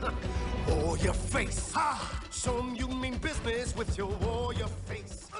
Warrior face. Ha! Show 'em you mean business with your warrior face.